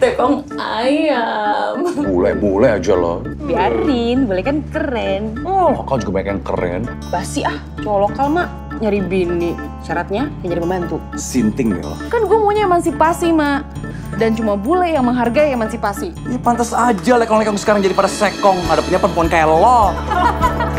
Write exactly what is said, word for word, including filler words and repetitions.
tekong ayam. Bule-bule aja lo. Biarin, boleh kan keren. Oh, lokal juga banyak yang keren. Basi ah, cowok lokal mah nyari bini. Syaratnya yang jadi pembantu. Sinting ya lo. Kan gue maunya emansipasi, Mak. Dan cuma bule yang menghargai emansipasi. Ya pantas aja lekong-lekong sekarang jadi pada sekong. Ada punya perempuan kayak lo.